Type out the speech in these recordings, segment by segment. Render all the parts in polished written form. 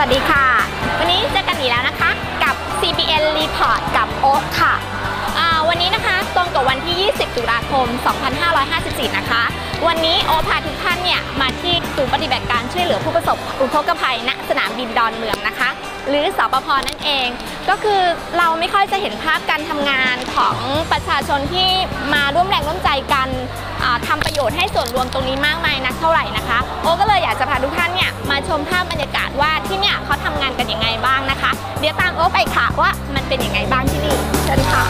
วัสดีค่ะวันนี้เจอกันอีกแล้วนะคะกับ CBN Report กับโอ๊คค่ะวันนี้นะคะตรงกับวันที่ 20 ตุลาคม 2554 นะคะวันนี้โอ๊คพาทุกท่านเนี่ยมาที่ศูนย์ปฏิบัติการช่วยเหลือผู้ประสบอุทกภัยณสนามบินดอนเมืองนะคะหรือสปภ.นั่นเองก็คือเราไม่ค่อยจะเห็นภาพการทำงานของประชาชนที่มาร่วมแรงร่วมใจกันทำประโยชน์ให้ส่วนรวมตรงนี้มากมายนักเท่าไหร่นะคะโอ๊คก็เลยอยากจะพาทุกท่านเนี่ยมาชมภาพบรรยากาศว่าที่เนี่ยเขาทำงานกันยังไงบ้างนะคะเดี๋ยวตามโอ๊คไปค่ะว่ามันเป็นยังไงบ้างที่นี่เชิญค่ะ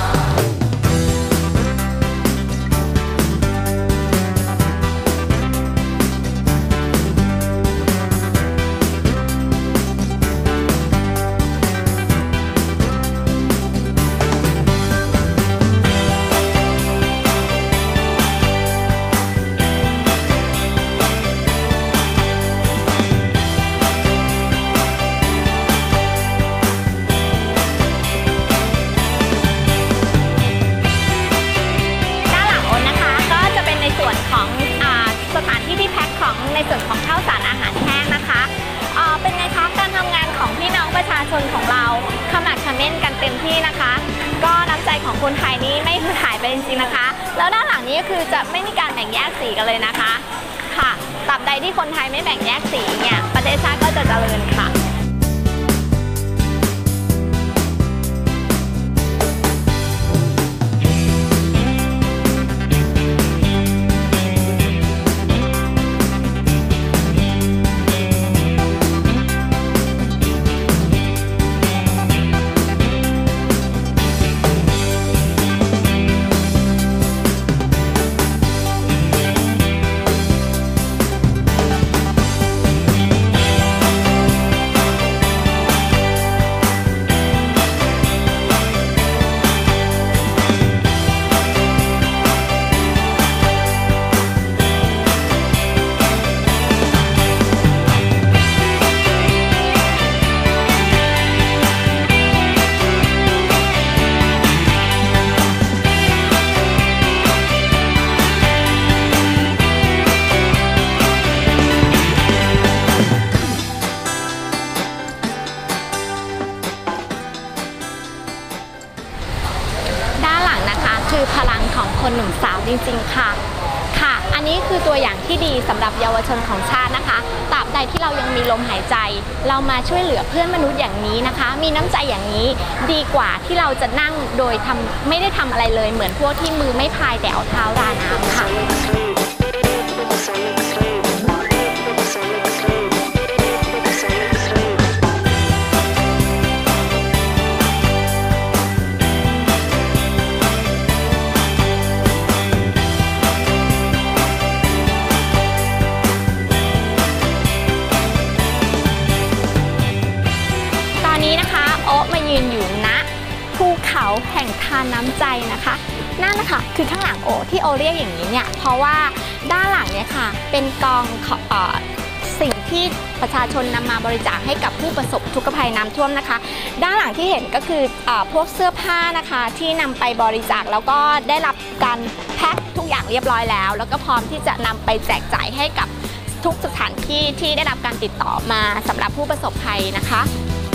ในส่วนของข้าวสารอาหารแห้งนะคะเป็นไงคะการทำงานของพี่น้องประชาชนของเราขมักเขม้นกันเต็มที่นะคะก็น้ำใจของคนไทยนี้ไม่หายไปจริงๆนะคะแล้วด้านหลังนี้ก็คือจะไม่มีการแบ่งแยกสีกันเลยนะคะค่ะตราบใดที่คนไทยไม่แบ่งแยกสีเนี่ยประเทศชาติก็จะเจริญค่ะคือพลังของคนหนุ่มสาวจริงๆค่ะอันนี้คือตัวอย่างที่ดีสำหรับเยาวชนของชาตินะคะตราบใดที่เรายังมีลมหายใจเรามาช่วยเหลือเพื่อนมนุษย์อย่างนี้นะคะมีน้ำใจอย่างนี้ดีกว่าที่เราจะนั่งโดยไม่ได้ทำอะไรเลยเหมือนพวกที่มือไม่พายแต่เอาเท้าราน้ำค่ะยืนอยู่ณภูเขาแห่งทานน้ำใจนะคะนั่นนะคะคือข้างหลังโอที่โอเรียกอย่างนี้เนี่ยเพราะว่าด้านหลังเนี่ยค่ะเป็นกองสิ่งที่ประชาชนนำมาบริจาคให้กับผู้ประสบทุกภัยน้ำท่วมนะคะด้านหลังที่เห็นก็คือพวกเสื้อผ้านะคะที่นำไปบริจาคแล้วก็ได้รับการแพ็คทุกอย่างเรียบร้อยแล้วก็พร้อมที่จะนำไปแจกจ่ายให้กับทุกสถานที่ที่ได้รับการติดต่อมาสำหรับผู้ประสบภัยนะคะ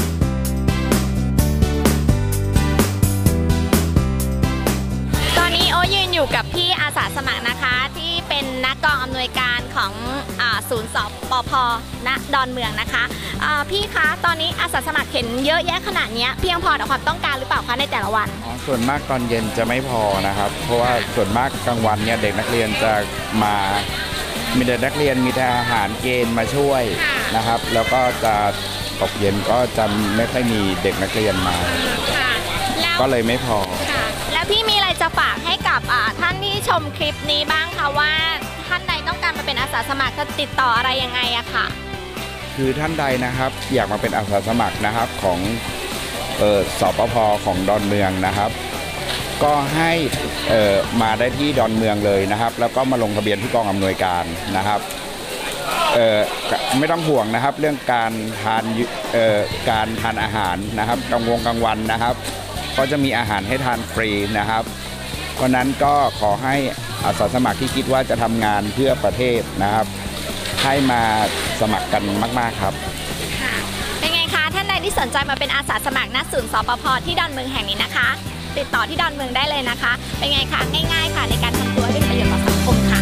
ยืนอยู่กับพี่อาสาสมัครนะคะที่เป็นนักกองอำนวยการของศูนย์สปภ.ณดอนเมืองนะคะพี่คะตอนนี้อาสาสมัครเห็นเยอะแยะขนาดนี้เพียงพอต่อความต้องการหรือเปล่าคะในแต่ละวันส่วนมากตอนเย็นจะไม่พอนะครับเพราะว่าส่วนมากกลางวันเนี่ยเด็กนักเรียนจะมามีเด็กนักเรียนมีทหารเกณฑ์มาช่วยนะครับแล้วก็จะตกเย็นก็จะไม่ค่อยมีเด็กนักเรียนมาก็เลยไม่พอแล้วพี่มีอะไรจะฝากให้กับท่านที่ชมคลิปนี้บ้างคะว่าท่านใดต้องการมาเป็นอาสาสมัครจะติดต่ออะไรยังไงอะค่ะคือท่านใดนะครับอยากมาเป็นอาสาสมัครนะครับของสปภ.ของดอนเมืองนะครับ ก็ให้มาได้ที่ดอนเมืองเลยนะครับแล้วก็มาลงทะเบียนที่กองอำนวยการนะครับไม่ต้องห่วงนะครับเรื่องการทานอาหารนะครับกลางวันนะครับก็จะมีอาหารให้ทานฟรีนะครับเพราะนั้นก็ขอให้อาสาสมัครที่คิดว่าจะทำงานเพื่อประเทศนะครับให้มาสมัครกันมากๆครับค่ะเป็นไงคที่สนใจมาเป็นอาสาสมัครณศูนย์สปภ.ที่ดอนเมืองแห่งนี้นะคะติดต่อที่ดอนเมืองได้เลยนะคะเป็นไงคะง่ายๆค่ะในการทำตัวให้เป็นประโยชน์ต่อสังคมค่ะ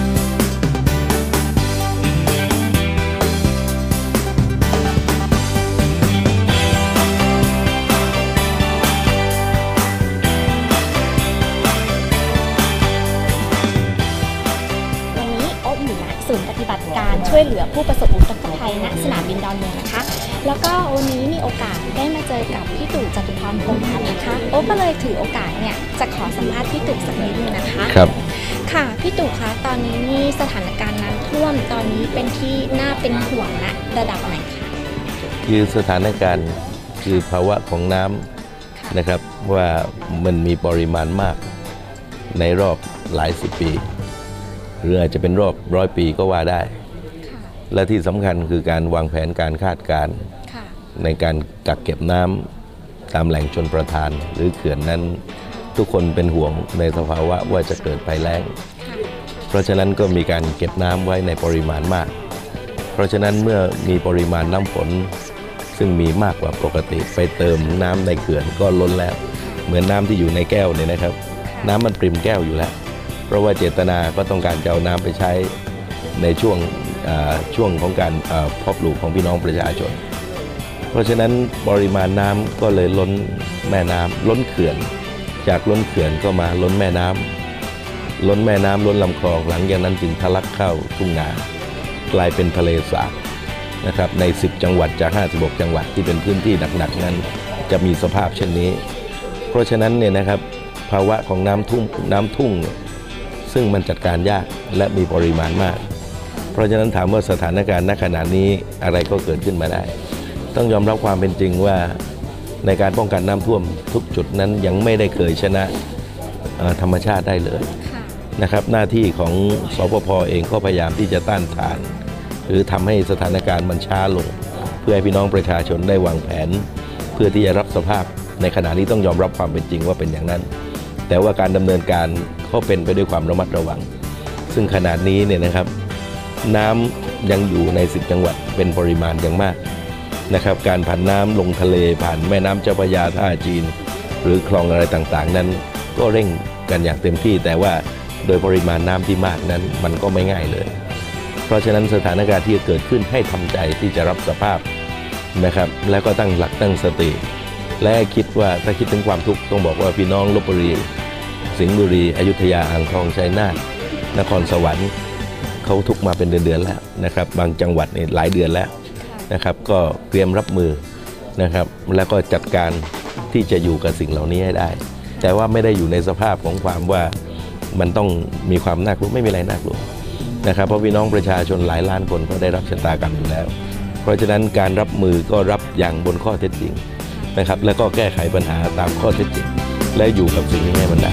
ศูนย์ปฏิบัติการช่วยเหลือผู้ประสบอุทกภัยณสนามบินดอนเมืองนะคะแล้วก็วันนี้มีโอกาสได้มาเจอกับพี่ตู่จตุพรพงษ์พันธ์นะคะโอ๊ก็เลยถือโอกาสเนี่ยจะขอสัมภาษณ์พี่ตู่สักนิดนึงนะคะครับค่ะพี่ตู่คะตอนนี้นี่สถานการณ์น้ำท่วมตอนนี้เป็นที่น่าเป็นห่วงณระดับไหนคะคือสถานการณ์คือภาวะของน้ำนะครับว่ามันมีปริมาณมากในรอบหลายสิบปีหรืออาจจะเป็นรอบ100 ปีก็ว่าได้และที่สำคัญคือการวางแผนการคาดการณ์ในการกักเก็บน้ำตามแหล่งชลประทานหรือเขื่อนนั้นทุกคนเป็นห่วงในสภาวะว่าจะเกิดภัยแล้งเพราะฉะนั้นก็มีการเก็บน้ำไว้ในปริมาณมากเพราะฉะนั้นเมื่อมีปริมาณน้ำฝนซึ่งมีมากกว่าปกติไปเติมน้ำในเขื่อนก็ล้นแล้วเหมือนน้ำที่อยู่ในแก้วเนี่ยนะครับน้ำมันปริ่มแก้วอยู่แล้วเพราะว่าเจตนาก็ต้องการจะเอาน้ำไปใช้ในช่วงของการเพาะปลูกของพี่น้องประชาชนเพราะฉะนั้นปริมาณน้ำก็เลยล้นแม่น้ำล้นเขื่อนจากล้นเขื่อนก็มาล้นแม่น้ำล้นแม่น้ำล้นลำคลองหลังจากนั้นจึงทะลักเข้าทุ่งนากลายเป็นทะเลสาบนะครับใน10 จังหวัดจาก56 จังหวัดที่เป็นพื้นที่หนักๆนั้นจะมีสภาพเช่นนี้เพราะฉะนั้นเนี่ยนะครับภาวะของน้ำทุ่งซึ่งมันจัดการยากและมีปริมาณมากเพราะฉะนั้นถามว่าสถานการณ์ณขณะนี้อะไรก็เกิดขึ้นมาได้ต้องยอมรับความเป็นจริงว่าในการป้องกันน้ำท่วมทุกจุดนั้นยังไม่ได้เคยชนะธรรมชาติได้เลยนะครับหน้าที่ของสปภ.เองก็พยายามที่จะต้านทานหรือทำให้สถานการณ์มันช้าลงเพื่อให้พี่น้องประชาชนได้วางแผนเพื่อที่จะรับสภาพในขณะนี้ต้องยอมรับความเป็นจริงว่าเป็นอย่างนั้นแต่ว่าการดำเนินการก็เป็นไปด้วยความระมัดระวังซึ่งขณะนี้เนี่ยนะครับน้ำยังอยู่ใน10 จังหวัดเป็นปริมาณอย่างมากนะครับการผ่านน้ำลงทะเลผ่านแม่น้ำเจ้าพระยาท่าจีนหรือคลองอะไรต่างๆนั้นก็เร่งกันอย่างเต็มที่แต่ว่าโดยปริมาณน้ำที่มากนั้นมันก็ไม่ง่ายเลยเพราะฉะนั้นสถานการณ์ที่จะเกิดขึ้นให้ทำใจที่จะรับสภาพนะครับแล้วก็ตั้งหลักตั้งสติและคิดว่าถ้าคิดถึงความทุกข์ต้องบอกว่าพี่น้องลพบุรีสิงห์บุรีอยุธยาอ่างทองชัยนาทนครสวรรค์เขาทุกมาเป็นเดือนแล้วนะครับบางจังหวัดนี่หลายเดือนแล้วนะครับก็เตรียมรับมือนะครับแล้วก็จัดการที่จะอยู่กับสิ่งเหล่านี้ให้ได้แต่ว่าไม่ได้อยู่ในสภาพของความว่ามันต้องมีความน่ากลัวไม่มีอะไรน่ากลัวนะครับเพราะพี่น้องประชาชนหลายล้านคนก็ได้รับชะตากรรมอยู่แล้วเพราะฉะนั้นการรับมือก็รับอย่างบนข้อเท็จจริงนะครับแล้วก็แก้ไขปัญหาตามข้อเท็จจริงและอยู่กับสิ่งนี้ให้มันได้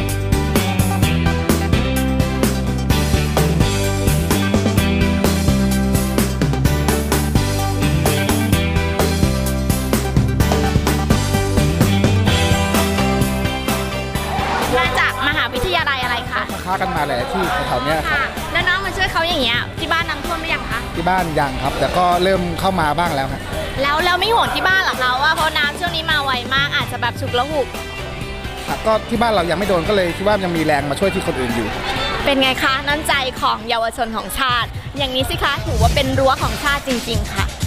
มาจากมหาวิทยาลัยอะไรคะค้ากันมาหลายที่แถวๆนี้ครับแล้วน้องมาช่วยเขาอย่างเงี้ยที่บ้านน้ำท่วมหรือยังคะที่บ้านยังครับแต่ก็เริ่มเข้ามาบ้างแล้วครับแล้วไม่ห่วงที่บ้านหรอคะว่าเพราะน้ำช่วงนี้มาไวมากอาจจะแบบฉุกละหุกก็ที่บ้านเรายังไม่โดนก็เลยคิดว่ายังมีแรงมาช่วยที่คนอื่นอยู่เป็นไงคะน้ำใจของเยาวชนของชาติอย่างนี้สิคะถือว่าเป็นรั้วของชาติจริงๆค่ะ